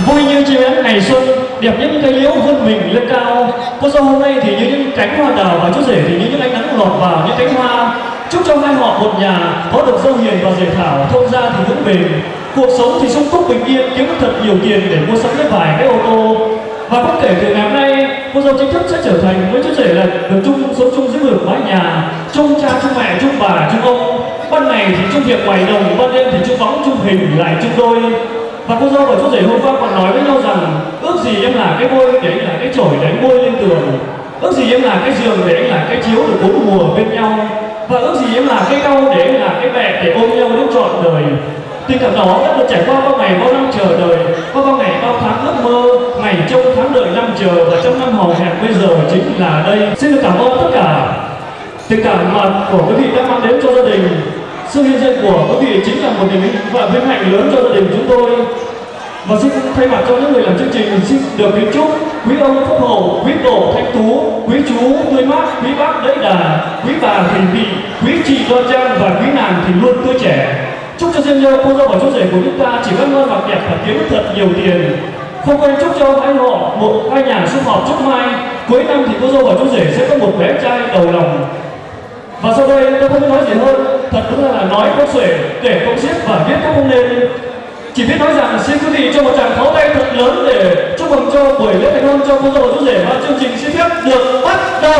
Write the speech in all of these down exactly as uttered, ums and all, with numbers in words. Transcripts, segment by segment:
vui như chim én ngày xuân, đẹp những cây liễu vươn mình lên cao. Cô dâu hôm nay thì như những cánh hoa đào và chú rể thì như những ánh nắng lọt vào những cánh hoa. Chúc cho hai họ một nhà có được dâu hiền và rể thảo, thông gia thì vững bền, cuộc sống thì sung túc bình yên, kiếm thật nhiều tiền để mua sắm lấy vài cái ô tô. Và bất kể từ ngày hôm nay, cô dâu chính thức sẽ trở thành với chú rể là được chung sống chung dưới một mái nhà, chung cha chung mẹ chung bà chung ông. Ban ngày thì chung việc ngoài đồng, ban đêm thì chung bóng chung hình lại chung đôi. Và cô dâu và chú rể hôm qua còn nói với nhau rằng ước gì em là cái môi để anh là cái chổi để anh bôi lên tường, ước gì em là cái giường để anh là cái chiếu được bốn mùa bên nhau, và ước gì em là cái cau để anh là cái bẹ để ôm nhau đến trọn đời. Tình cảm đó đã được trải qua bao ngày bao năm chờ đợi, qua bao ngày bao tháng ước mơ, ngày trông tháng đợi năm chờ, và trong năm hò hẹn bây giờ chính là đây. Xin được cảm ơn tất cả tình cảm mà của quý vị đã mang đến cho gia đình. Sự hiện diện của quý vị chính là một niềm và vinh hạnh lớn cho gia đình chúng tôi. Và xin thay mặt cho những người làm chương trình xin được kính chúc quý ông phúc hậu, quý tổ thanh tú, quý chú tươi mát, quý bác đẫy đà, quý bà thìn vị, quý chị đoan trang và quý nàng thì luôn tươi trẻ. Chúc cho riêng nhau cô dâu và chú rể của chúng ta chỉ có ngon mặc đẹp và kiếm thật nhiều tiền. Không quên chúc cho hai họ một hai nhà sum họp chúc mai cuối năm thì cô dâu và chú rể sẽ có một bé trai đầu lòng. Và sau đây tôi không nói gì hơn, thật đúng là nói không xuể, kể không xiết và viết cũng không nên. Chỉ biết nói rằng xin quý vị cho một tràng pháo tay thật lớn để chúc mừng cho buổi lễ thành hôn cho cô dâu và chú rể, và chương trình xin phép được bắt đầu.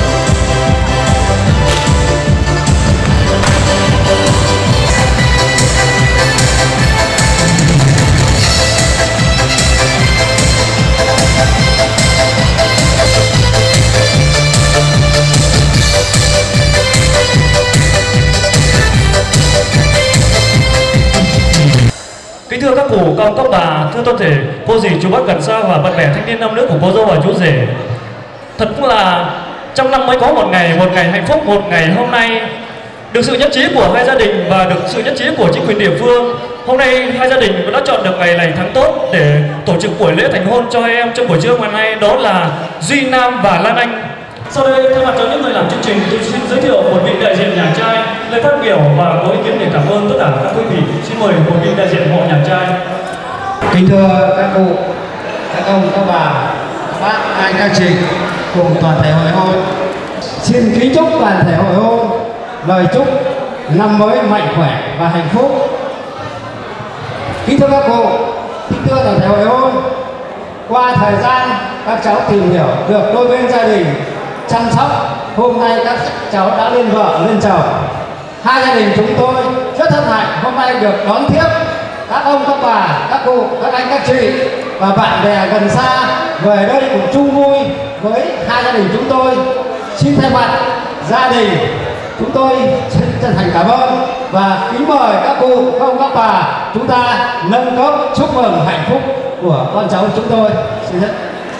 Kính thưa các cụ, các ông, các bà, thưa toàn thể cô dì, chú bác gần xa và bạn bè thanh niên nam nữ của cô dâu và chú rể. Thật cũng là trong năm mới có một ngày, một ngày hạnh phúc, một ngày hôm nay. Được sự nhất trí của hai gia đình và được sự nhất trí của chính quyền địa phương, hôm nay hai gia đình đã chọn được ngày lành tháng tốt để tổ chức buổi lễ thành hôn cho hai em trong buổi trưa ngày nay, đó là Duy Nam và Lan Anh. Sau đây thay mặt cho những người làm chương trình, tôi xin giới thiệu một vị đại diện nhà trai lời phát biểu và có ý kiến để cảm ơn tất cả các quý vị. Xin mời một vị đại diện họ nhà trai. Kính thưa các cụ, các ông, các bà, các bác, anh, các chị cùng toàn thể hội hôn, xin kính chúc toàn thể hội hôn lời chúc năm mới mạnh khỏe và hạnh phúc. Kính thưa các cụ, kính thưa toàn thể hội hôn, qua thời gian các cháu tìm hiểu được đôi bên gia đình chăm sóc, hôm nay các cháu đã lên vợ lên chồng. Hai gia đình chúng tôi rất hân hạnh hôm nay được đón tiếp các ông, các bà, các cụ, các anh, các chị và bạn bè gần xa về đây cùng chung vui với hai gia đình chúng tôi. Xin thay mặt gia đình chúng tôi xin chân thành cảm ơn và kính mời các cụ, các ông, các bà chúng ta nâng cốc chúc mừng hạnh phúc của con cháu chúng tôi. Xin hết.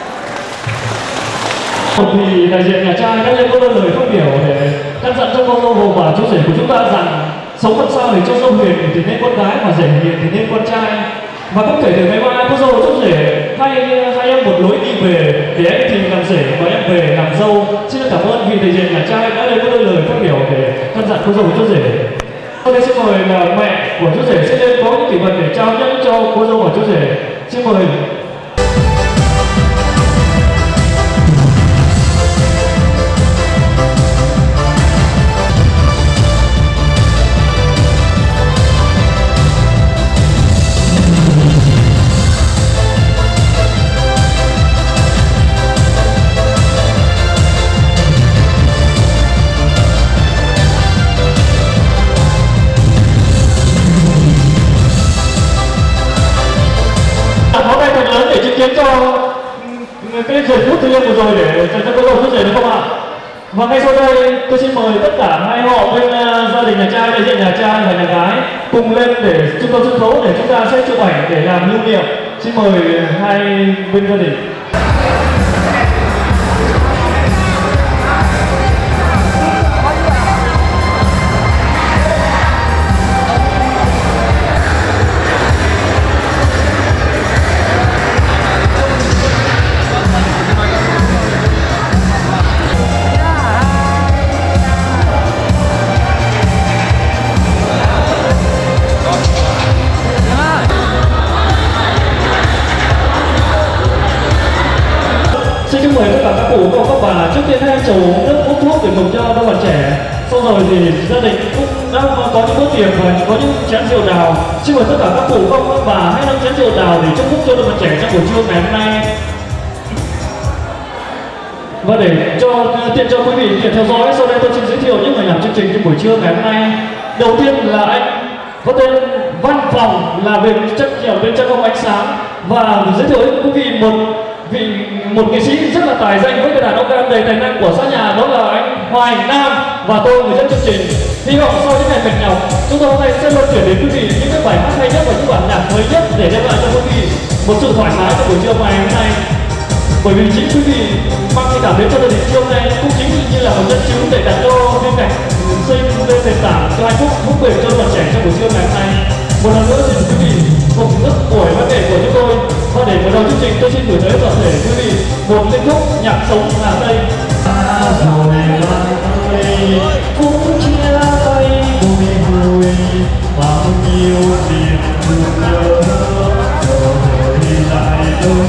Một vị đại diện nhà trai đã lên có đôi lời phát biểu để căn dặn cho con dâu và chú rể của chúng ta rằng sống làm sao để cho dâu hiền thì nên con gái, và rể hiền thì nên con trai. Và cũng kể từ ngày mai cô dâu và chú rể hai hai em một lối đi về, để anh thì làm rể và em về làm dâu. Xin cảm ơn vị đại diện nhà trai đã lên có đôi lời phát biểu để căn dặn cô dâu và chú rể. Sau đây xin mời là mẹ của chú rể sẽ lên có những kỷ vật để trao nhẫn cho cô dâu và chú rể. Xin mời. Cho cái giây phút thiêng vừa rồi để dành cho cô dâu chú rể được không ạ? Và ngay sau đây tôi xin mời tất cả hai họ bên uh, gia đình nhà trai, đại diện nhà trai và nhà gái cùng lên để trung tâm sân khấu để chúng ta sẽ chụp ảnh để làm lưu niệm. Xin mời hai bên gia đình. các cụ các ông các bà trước tiên hai chầu nước uống thuốc để mừng cho các bạn trẻ. Sau rồi thì gia đình cũng đã có những bữa tiệc và có những chén rượu đào. Xin mời tất cả các cụ các ông các bà hãy nâng chén rượu đào để chúc phúc cho các bạn trẻ trong buổi trưa ngày hôm nay. Và để cho tiện cho quý vị tiện theo dõi, sau đây tôi xin giới thiệu những người làm chương trình trong buổi trưa ngày hôm nay. Đầu tiên là anh có tên Văn Phòng, là về chất ở bên trang không ánh sáng, và giới thiệu với quý vị một vị một nghệ sĩ rất là tài danh với cái đàn ông đầy tài năng của xã nhà, đó là anh Hoài Nam và tôi người dẫn chương trình. Hy vọng sau những ngày mệt nhọc, chúng tôi hôm nay sẽ luân chuyển đến quý vị những cái bài hát hay nhất và những bản nhạc mới nhất để đem lại cho quý vị một sự thoải mái trong buổi trưa ngày hôm nay. Bởi vì chính quý vị mang tình cảm đến cho gia đình hôm nay cũng chính như là một nhân chứng để đặt cho bên cạnh xây lên nền tảng cho hạnh phúc thú vị cho bạn trẻ trong buổi trưa ngày hôm nay. Một lần nữa xin quý vị cùng rất buổi văn nghệ của chúng tôi, và để mở đầu chương trình tôi xin gửi tới toàn thể quý vị một liên khúc nhạc sống Hà Tây. À, rồi bạn ơi cũng chia tay bồi hồi bao nhiêu niềm thương nhớ rồi lại đơn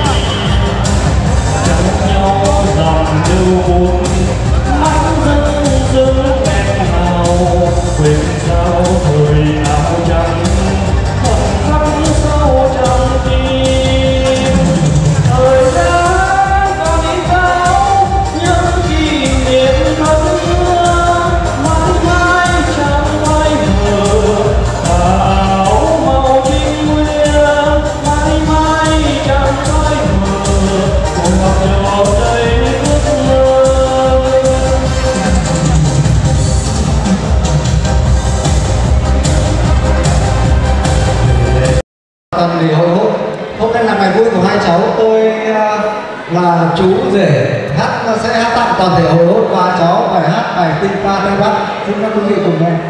nhau dòng lưu buồn mắt dân dưng em hào quên sao thời áo trắng thật khắc sâu trong tim thời gian còn đi cao những kỷ niệm thân thương mãi mãi chẳng phai mờ áo màu trinh nguyên mãi mãi chẳng phai mờ cùng gặp nhau đây ước mơ. Tâm thì hồi hộp. Hôm nay là ngày vui của hai cháu. Tôi là chú rể hát sẽ hát tặng toàn thể hồi hộp và cháu bài hát bài Tình Ta Tây Bắc. Xin các quý vị cùng nghe.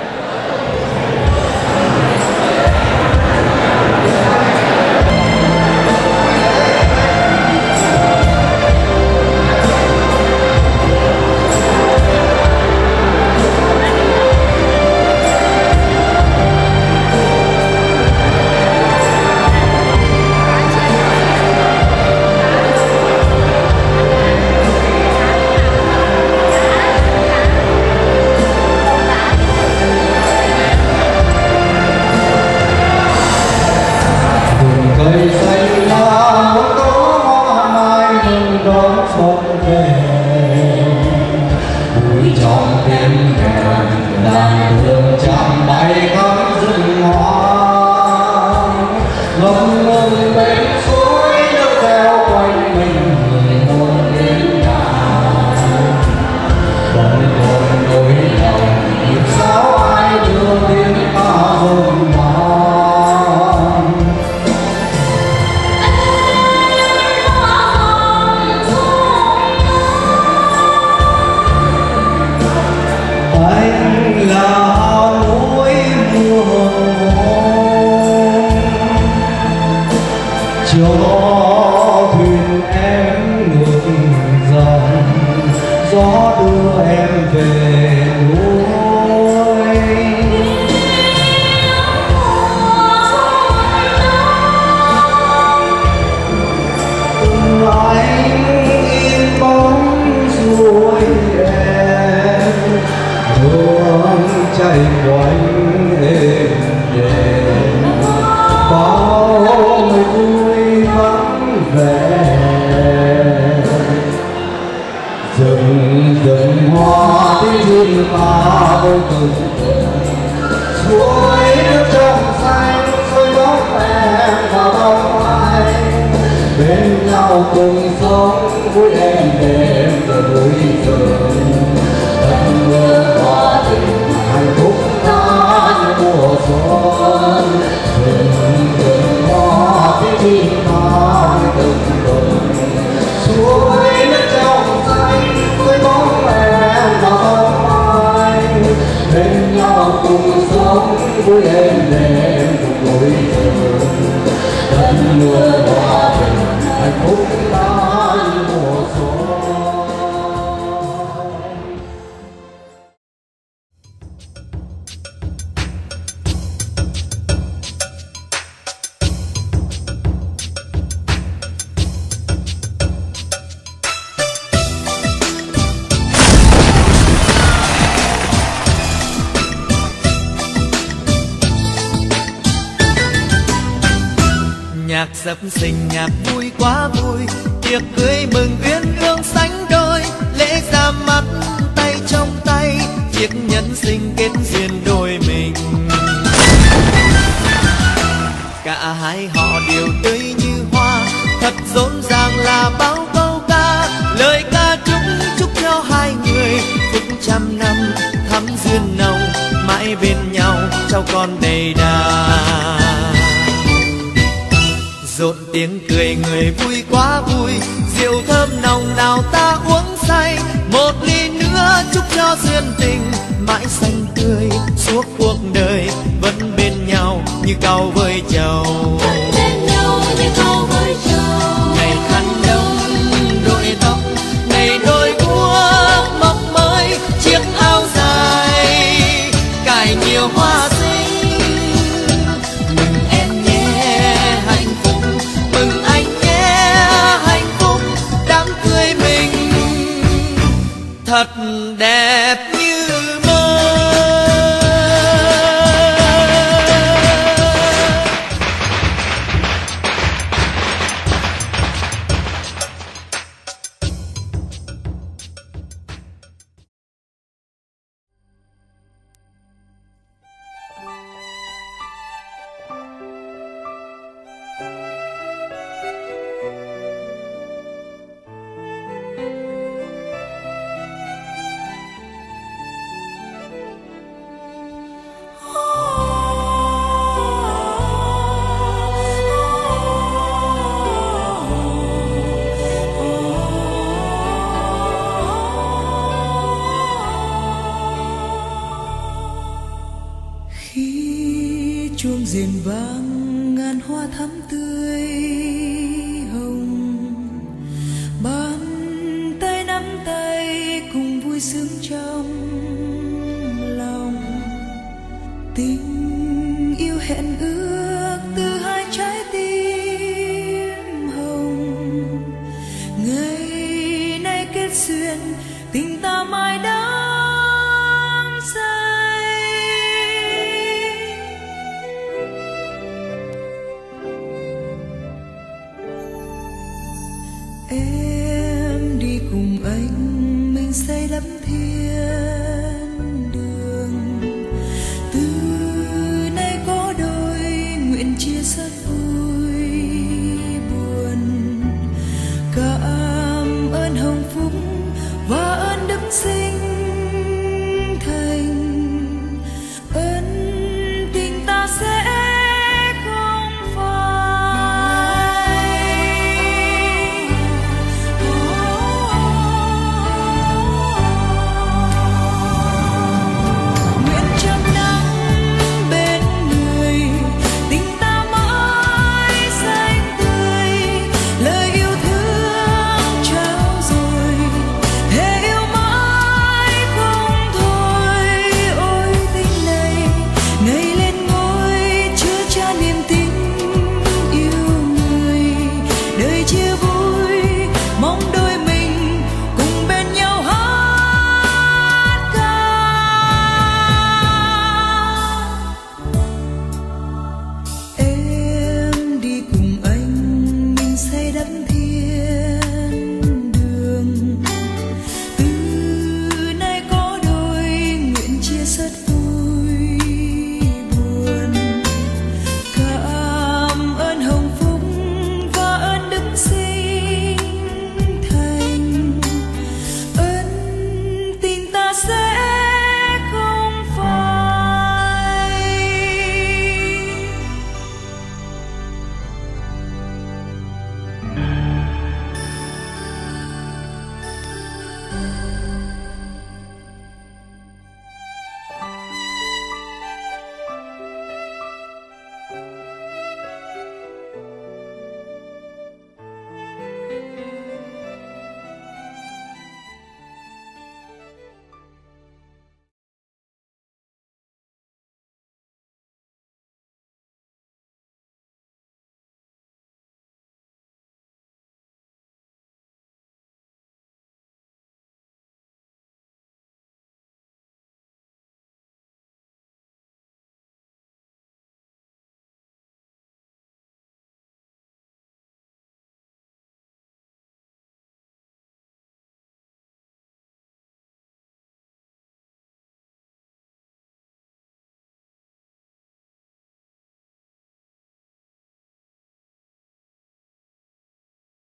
Cây xanh lá muốn có hoa mai mừng đón xuân về, vui trong tiếng kèn đàn thương chạm bay khắp rừng hoa, ngâm ngâm bên suối nước theo quanh mình người muôn đến nhà, vẫn còn nỗi lòng nhịp sao ai chưa tiếng ta rừng hoa. Anh là núi mưa cho thuyền em ngược dòng, gió đưa em về núi. Từng anh in bóng ruồi em hương chạy quanh êm đềm, bao người vui vắng vẻ. Rừng rừng hoa tiếng rừng ta vô từng suối nước trong xanh soi bóng em vào bóng anh, bên nhau cùng sống vui em đêm rồi vui rừng tận mưa hoa tình hạnh phúc ta như mùa xuân. Rừng rừng hoa tiếng chim ta từng từng suối nước trong xanh với bóng em và bóng anh, bên nhau cùng sống vui êm đềm cùng vui rừng tận mưa hoa tình hạnh phúc ta như mùa xuân. nhạc sập sình nhạc vui quá vui, tiệc cưới mừng uyên ương sánh đôi, lễ ra mắt tay trong tay, chiếc nhẫn sinh kết duyên đôi mình. Cả hai họ đều tươi như hoa, thật rộn ràng là bao câu ca, lời ca chúc chúc cho hai người phúc trăm năm thắm duyên nồng, mãi bên nhau cháu con đầy đà. Rộn tiếng cười người vui quá vui, rượu thơm nồng nào ta uống say, một ly nữa chúc cho duyên tình mãi xanh tươi suốt cuộc đời, vẫn bên nhau như cau với trầu. Ngày khăn đông đội tóc, ngày đôi guốc mọc mới, chiếc áo dài cài nhiều hoa xinh. Mừng em nhé hạnh phúc, mừng anh nhé hạnh phúc, đám cưới mình thật đẹp như mơ. chuông rền vang ngàn hoa thắm tươi hồng, bàn tay nắm tay cùng vui sướng trong lòng. Tình yêu hẹn ước từ hai trái tim hồng, ngày nay kết duyên tình ta mãi đắm say. Em đi cùng anh, mình xây đắp thiên đường. Từ nay có đôi nguyện chia sẻ vui buồn. Cảm ơn hồng phúc và ơn đức sinh thành. Ơn tình ta sẽ